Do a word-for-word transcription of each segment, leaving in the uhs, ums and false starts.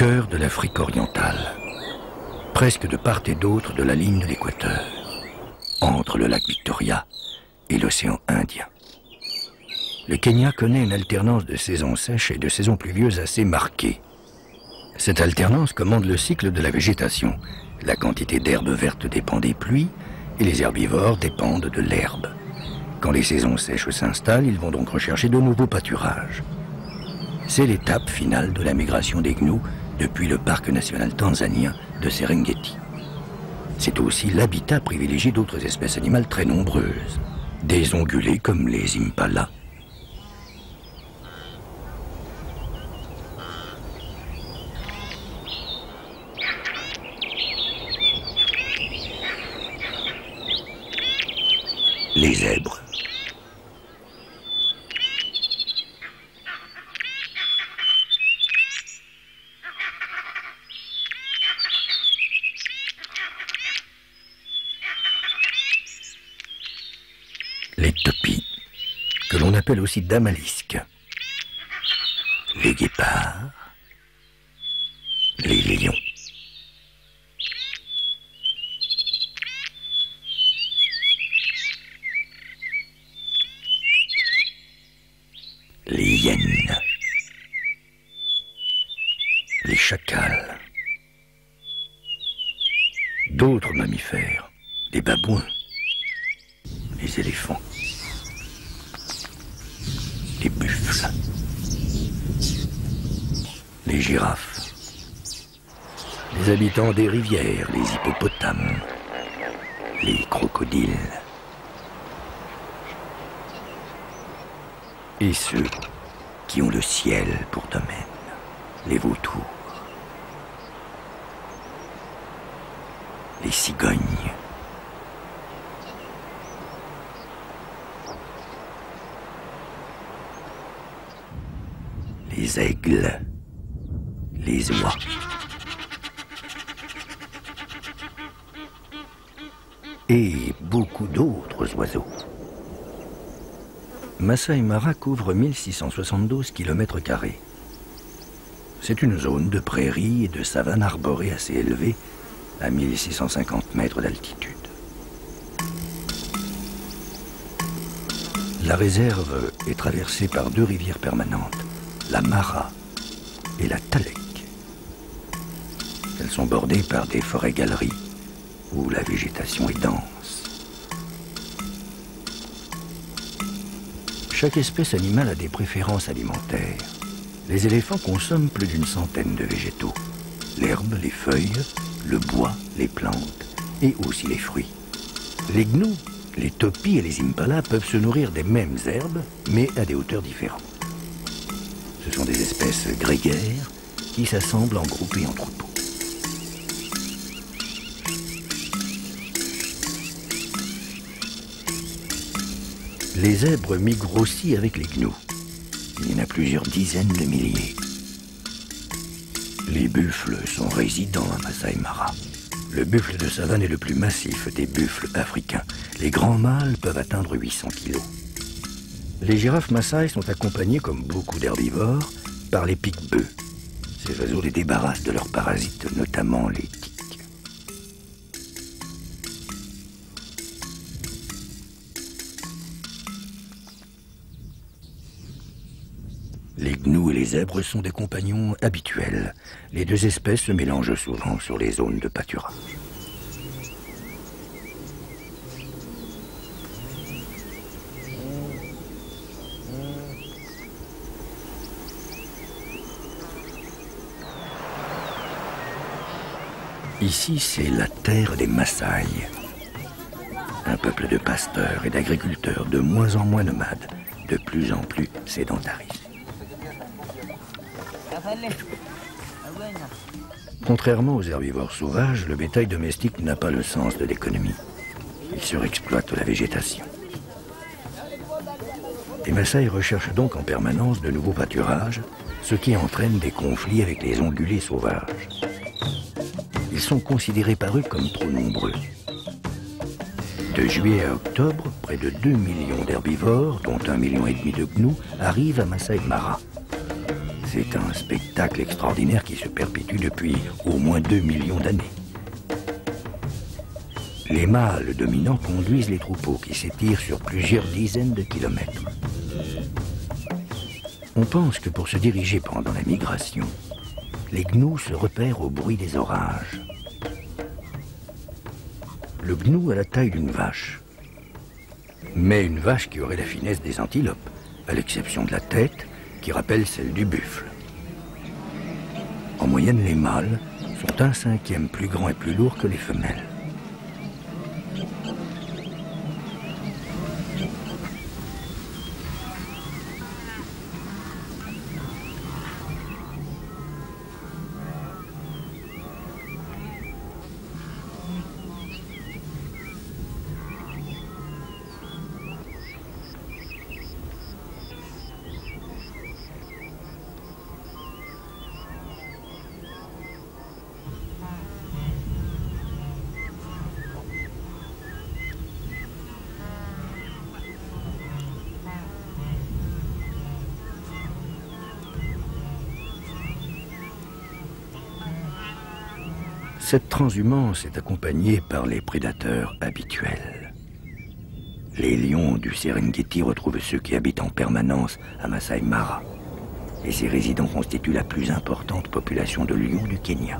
cœur de l'Afrique orientale, presque de part et d'autre de la ligne de l'équateur, entre le lac Victoria et l'océan Indien. Le Kenya connaît une alternance de saisons sèches et de saisons pluvieuses assez marquée. Cette alternance commande le cycle de la végétation. La quantité d'herbe verte dépend des pluies et les herbivores dépendent de l'herbe. Quand les saisons sèches s'installent, ils vont donc rechercher de nouveaux pâturages. C'est l'étape finale de la migration des gnous depuis le parc national tanzanien de Serengeti. C'est aussi l'habitat privilégié d'autres espèces animales très nombreuses, des ongulés comme les impalas, les zèbres, les topis, que l'on appelle aussi damalisques, les guépards, les lions, les hyènes, les chacals, d'autres mammifères, les babouins, les éléphants, les buffles, les girafes, les habitants des rivières, les hippopotames, les crocodiles, et ceux qui ont le ciel pour domaine, les vautours, les cigognes, les aigles, les oies, et beaucoup d'autres oiseaux. Masai Mara couvre mille six cent soixante-douze kilomètres carrés. C'est une zone de prairies et de savanes arborées assez élevée, à mille six cent cinquante mètres d'altitude. La réserve est traversée par deux rivières permanentes, la Mara et la Talek. Elles sont bordées par des forêts-galeries où la végétation est dense. Chaque espèce animale a des préférences alimentaires. Les éléphants consomment plus d'une centaine de végétaux. L'herbe, les feuilles, le bois, les plantes et aussi les fruits. Les gnous, les topis et les impalas peuvent se nourrir des mêmes herbes, mais à des hauteurs différentes. Ce sont des espèces grégaires qui s'assemblent en groupes et en troupeaux. Les zèbres migrent aussi avec les gnous. Il y en a plusieurs dizaines de milliers. Les buffles sont résidents à Masai Mara. Le buffle de savane est le plus massif des buffles africains. Les grands mâles peuvent atteindre huit cents kilos. Les girafes Maasai sont accompagnées, comme beaucoup d'herbivores, par les pique-bœufs. Ces oiseaux les débarrassent de leurs parasites, notamment les tiques. Les gnous et les zèbres sont des compagnons habituels. Les deux espèces se mélangent souvent sur les zones de pâturage. Ici, c'est la terre des Maasai. Un peuple de pasteurs et d'agriculteurs de moins en moins nomades, de plus en plus sédentarisés. Contrairement aux herbivores sauvages, le bétail domestique n'a pas le sens de l'économie. Il surexploite la végétation. Les Maasai recherchent donc en permanence de nouveaux pâturages, ce qui entraîne des conflits avec les ongulés sauvages. Ils sont considérés par eux comme trop nombreux. De juillet à octobre, près de deux millions d'herbivores, dont un million et demi de gnous, arrivent à Masai Mara. C'est un spectacle extraordinaire qui se perpétue depuis au moins deux millions d'années. Les mâles dominants conduisent les troupeaux qui s'étirent sur plusieurs dizaines de kilomètres. On pense que pour se diriger pendant la migration, les gnous se repèrent au bruit des orages. Le gnou a la taille d'une vache, mais une vache qui aurait la finesse des antilopes, à l'exception de la tête, qui rappelle celle du buffle. En moyenne, les mâles sont un cinquième plus grands et plus lourds que les femelles. Cette transhumance est accompagnée par les prédateurs habituels. Les lions du Serengeti retrouvent ceux qui habitent en permanence à Masai Mara. Et ces résidents constituent la plus importante population de lions du Kenya.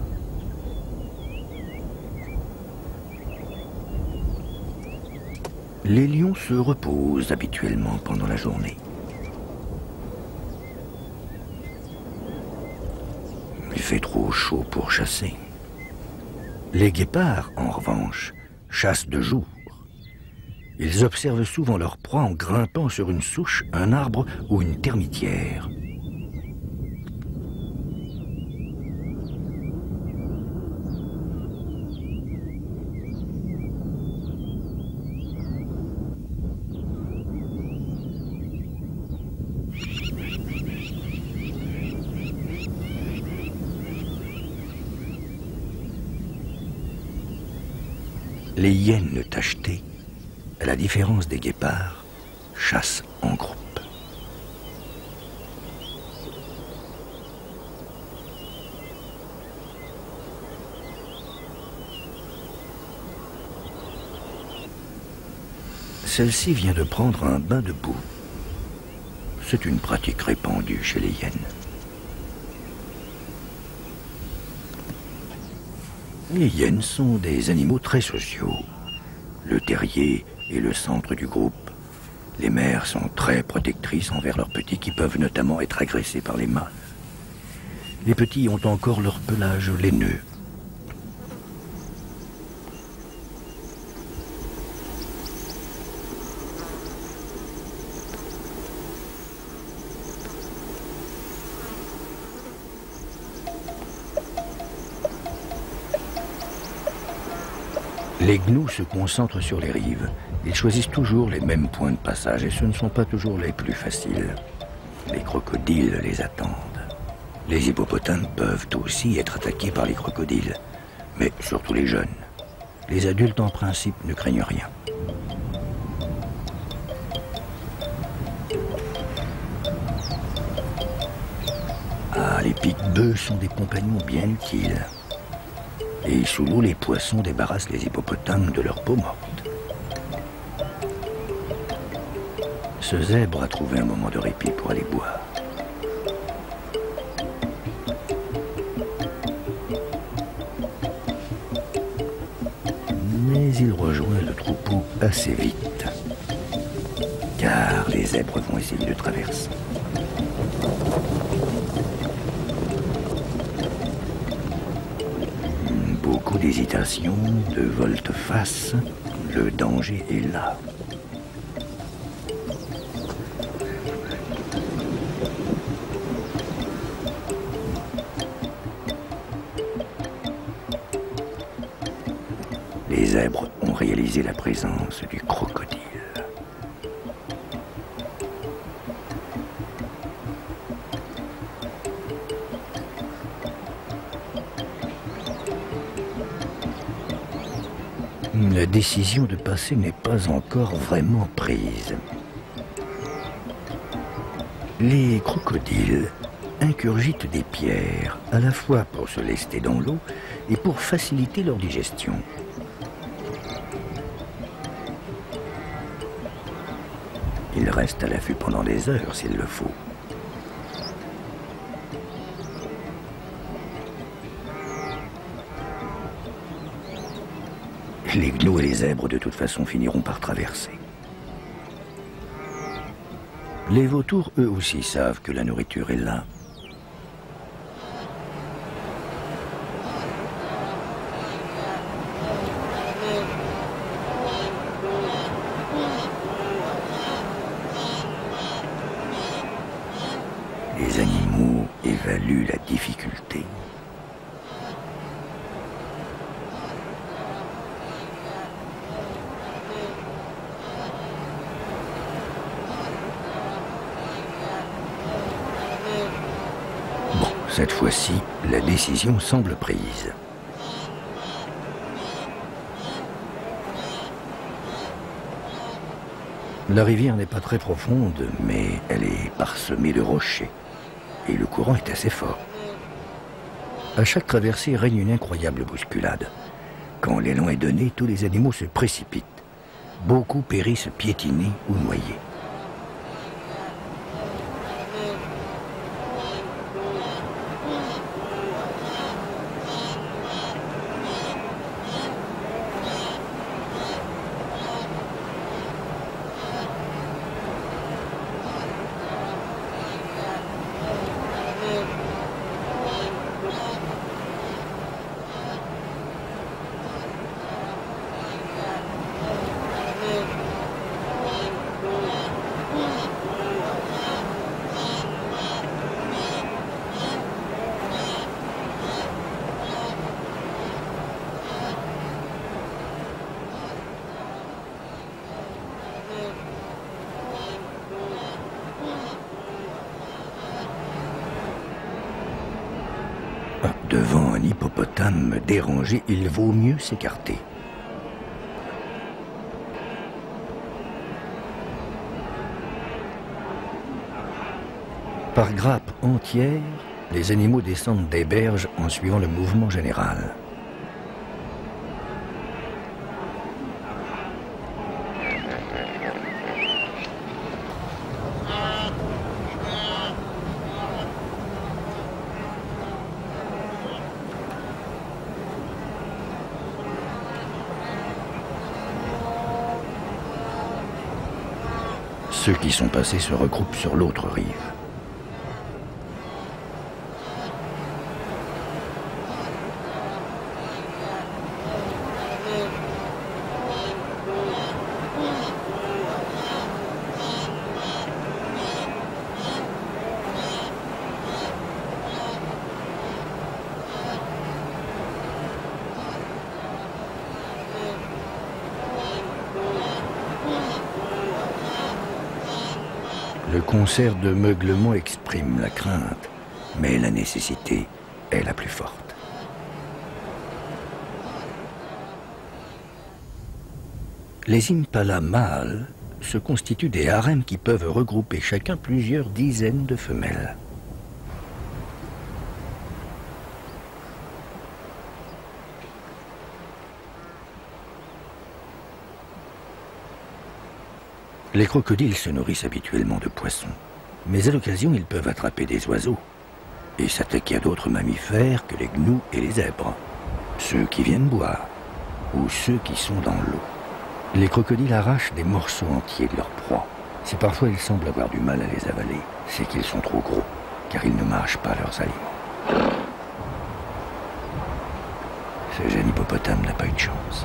Les lions se reposent habituellement pendant la journée. Il fait trop chaud pour chasser. Les guépards, en revanche, chassent de jour. Ils observent souvent leur proie en grimpant sur une souche, un arbre ou une termitière. Les hyènes tachetées, à la différence des guépards, chassent en groupe. Celle-ci vient de prendre un bain de boue. C'est une pratique répandue chez les hyènes. Les hyènes sont des animaux très sociaux. Le terrier est le centre du groupe. Les mères sont très protectrices envers leurs petits qui peuvent notamment être agressés par les mâles. Les petits ont encore leur pelage laineux. Les gnous se concentrent sur les rives. Ils choisissent toujours les mêmes points de passage et ce ne sont pas toujours les plus faciles. Les crocodiles les attendent. Les hippopotames peuvent aussi être attaqués par les crocodiles, mais surtout les jeunes. Les adultes, en principe, ne craignent rien. Ah, les pique-bœufs sont des compagnons bien utiles. Et sous l'eau, les poissons débarrassent les hippopotames de leur peau morte. Ce zèbre a trouvé un moment de répit pour aller boire. Mais il rejoint le troupeau assez vite, car les zèbres vont essayer de traverser. Beaucoup d'hésitation, de volte-face, le danger est là. Les zèbres ont réalisé la présence du crocodile. La décision de passer n'est pas encore vraiment prise. Les crocodiles ingurgitent des pierres, à la fois pour se lester dans l'eau et pour faciliter leur digestion. Ils restent à l'affût pendant des heures s'il le faut. Les gnous et les zèbres de toute façon finiront par traverser. Les vautours, eux aussi, savent que la nourriture est là. Les animaux évaluent la difficulté. Cette fois-ci, la décision semble prise. La rivière n'est pas très profonde, mais elle est parsemée de rochers. Et le courant est assez fort. À chaque traversée règne une incroyable bousculade. Quand l'élan est donné, tous les animaux se précipitent. Beaucoup périssent piétinés ou noyés. Devant un hippopotame dérangé, il vaut mieux s'écarter. Par grappes entières, les animaux descendent des berges en suivant le mouvement général. Ceux qui sont passés se regroupent sur l'autre rive. Le concert de meuglements exprime la crainte, mais la nécessité est la plus forte. Les impalas mâles se constituent des harems qui peuvent regrouper chacun plusieurs dizaines de femelles. Les crocodiles se nourrissent habituellement de poissons, mais à l'occasion, ils peuvent attraper des oiseaux et s'attaquer à d'autres mammifères que les gnous et les zèbres, ceux qui viennent boire ou ceux qui sont dans l'eau. Les crocodiles arrachent des morceaux entiers de leur proie. Si parfois ils semblent avoir du mal à les avaler, c'est qu'ils sont trop gros, car ils ne mâchent pas leurs aliments. Ce jeune hippopotame n'a pas eu de chance.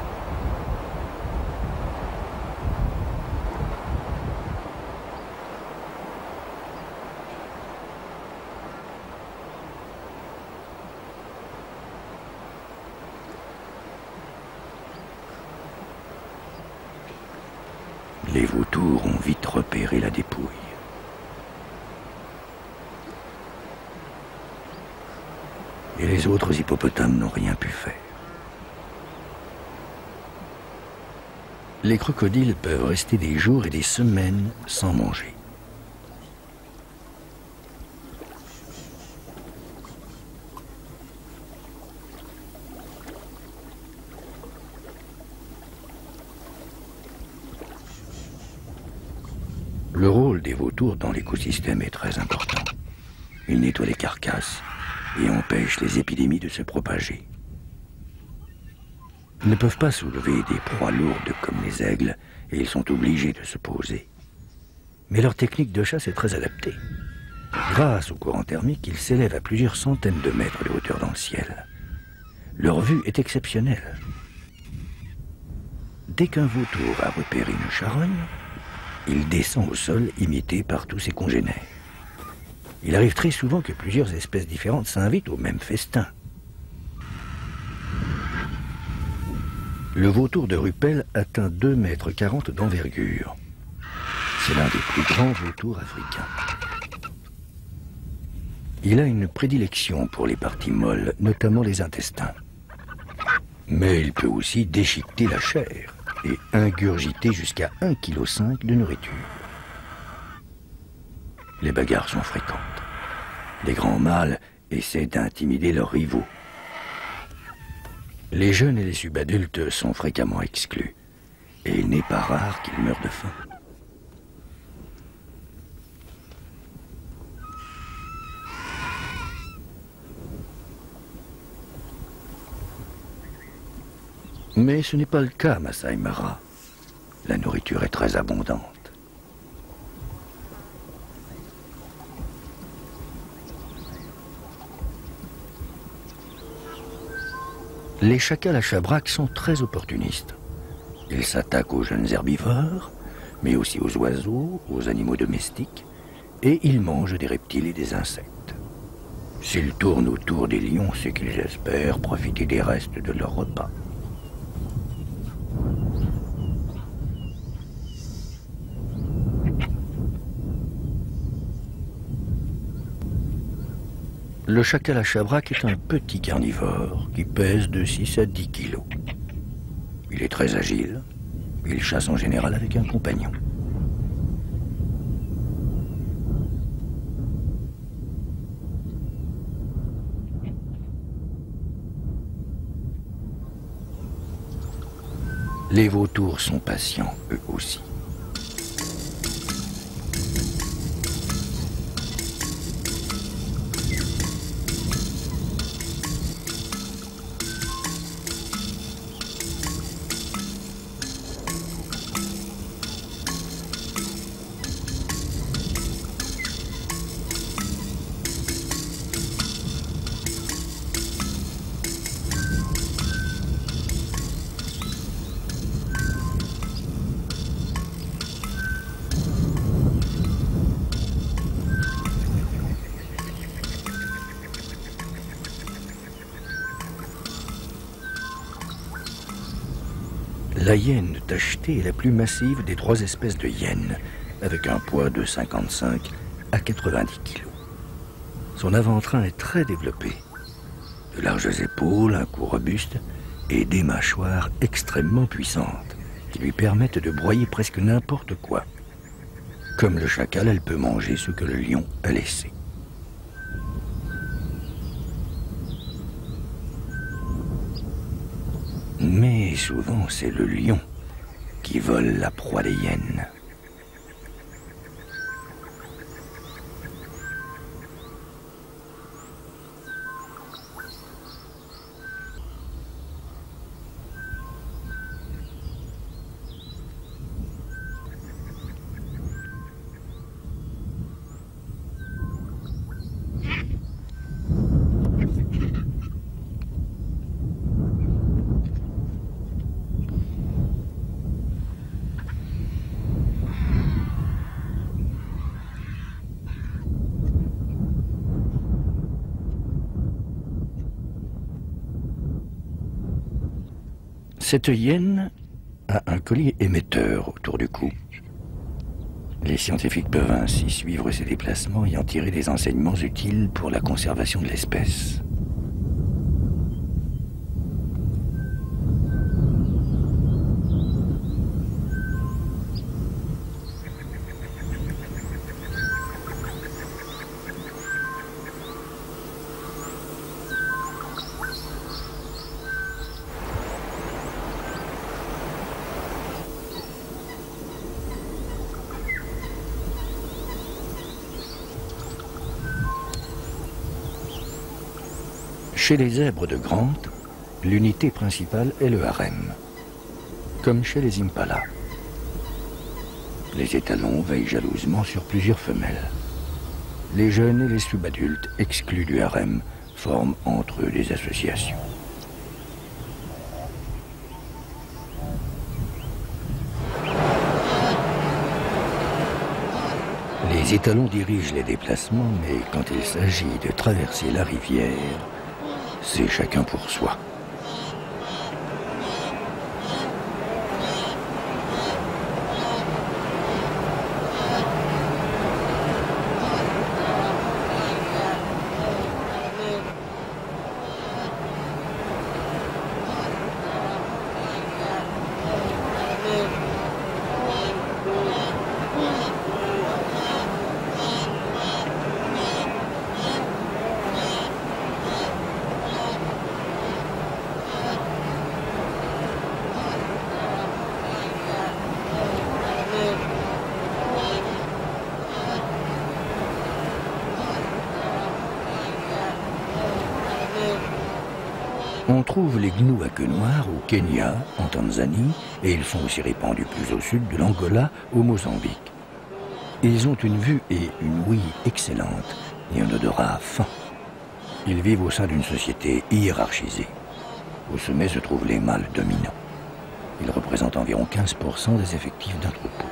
Les vautours ont vite repéré la dépouille. Et les autres hippopotames n'ont rien pu faire. Les crocodiles peuvent rester des jours et des semaines sans manger. Le rôle des vautours dans l'écosystème est très important. Ils nettoient les carcasses et empêchent les épidémies de se propager. Ils ne peuvent pas soulever des proies lourdes comme les aigles et ils sont obligés de se poser. Mais leur technique de chasse est très adaptée. Grâce au courant thermique, ils s'élèvent à plusieurs centaines de mètres de hauteur dans le ciel. Leur vue est exceptionnelle. Dès qu'un vautour a repéré une charogne, il descend au sol imité par tous ses congénères. Il arrive très souvent que plusieurs espèces différentes s'invitent au même festin. Le vautour de Ruppel atteint deux mètres quarante d'envergure. C'est l'un des plus grands vautours africains. Il a une prédilection pour les parties molles, notamment les intestins. Mais il peut aussi déchiqueter la chair et ingurgiter jusqu'à un virgule cinq kilos de nourriture. Les bagarres sont fréquentes. Les grands mâles essaient d'intimider leurs rivaux. Les jeunes et les subadultes sont fréquemment exclus. Et il n'est pas rare qu'ils meurent de faim. Mais ce n'est pas le cas à Masai Mara. La nourriture est très abondante. Les chacals à chabrac sont très opportunistes. Ils s'attaquent aux jeunes herbivores, mais aussi aux oiseaux, aux animaux domestiques, et ils mangent des reptiles et des insectes. S'ils tournent autour des lions, c'est qu'ils espèrent profiter des restes de leur repas. Le chacal à chabrac est un petit carnivore qui pèse de six à dix kilos. Il est très agile. Il chasse en général avec un compagnon. Les vautours sont patients, eux aussi. La hyène tachetée est la plus massive des trois espèces de hyènes, avec un poids de cinquante-cinq à quatre-vingt-dix kilos. Son avant-train est très développé. De larges épaules, un cou robuste et des mâchoires extrêmement puissantes qui lui permettent de broyer presque n'importe quoi. Comme le chacal, elle peut manger ce que le lion a laissé. Mais souvent, c'est le lion qui vole la proie des hyènes. Cette hyène a un collier émetteur autour du cou. Les scientifiques peuvent ainsi suivre ses déplacements et en tirer des enseignements utiles pour la conservation de l'espèce. Chez les zèbres de Grant, l'unité principale est le harem, comme chez les impalas. Les étalons veillent jalousement sur plusieurs femelles. Les jeunes et les subadultes, exclus du harem, forment entre eux des associations. Les étalons dirigent les déplacements, mais quand il s'agit de traverser la rivière, c'est chacun pour soi. On trouve les gnous à queue noire au Kenya, en Tanzanie, et ils sont aussi répandus plus au sud de l'Angola au Mozambique. Ils ont une vue et une ouïe excellentes et un odorat fin. Ils vivent au sein d'une société hiérarchisée. Au sommet se trouvent les mâles dominants. Ils représentent environ quinze pour cent des effectifs d'un troupeau.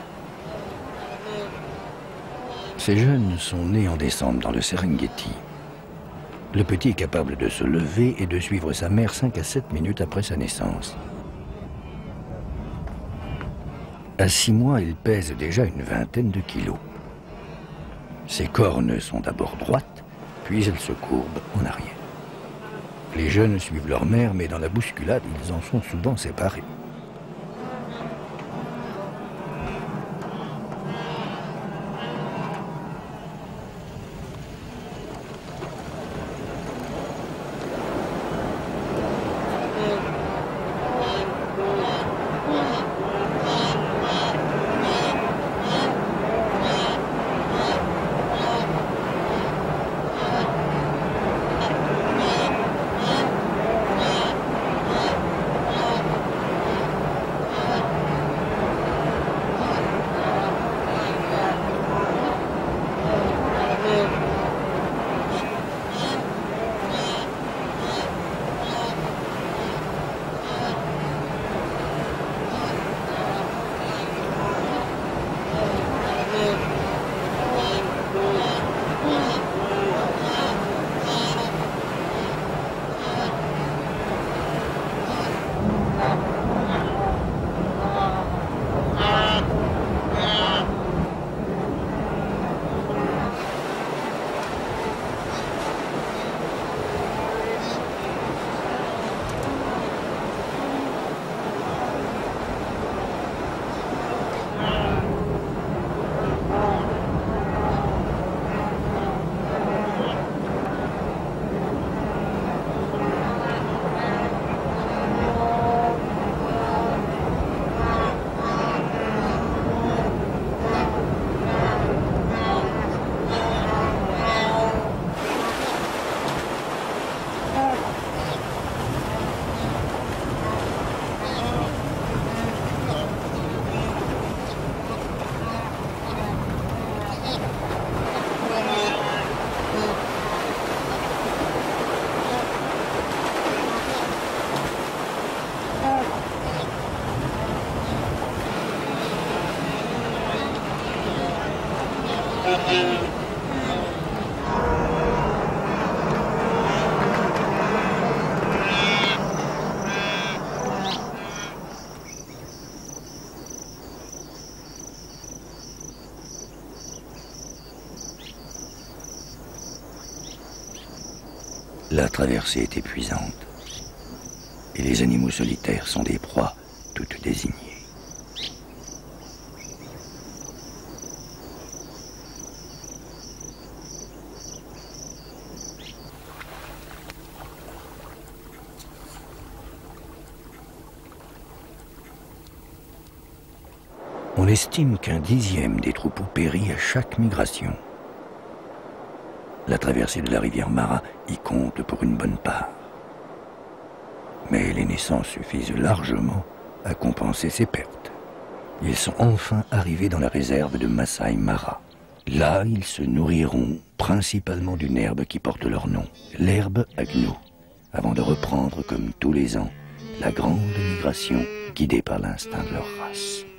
Ces jeunes sont nés en décembre dans le Serengeti. Le petit est capable de se lever et de suivre sa mère cinq à sept minutes après sa naissance. À six mois, il pèse déjà une vingtaine de kilos. Ses cornes sont d'abord droites, puis elles se courbent en arrière. Les jeunes suivent leur mère, mais dans la bousculade, ils en sont souvent séparés. La traversée est épuisante et les animaux solitaires sont des proies toutes désignées. On estime qu'un dixième des troupeaux périt à chaque migration. La traversée de la rivière Mara y compte pour une bonne part. Mais les naissances suffisent largement à compenser ces pertes. Ils sont enfin arrivés dans la réserve de Masai Mara. Là, ils se nourriront principalement d'une herbe qui porte leur nom, l'herbe agneau, avant de reprendre, comme tous les ans, la grande migration guidée par l'instinct de leur race.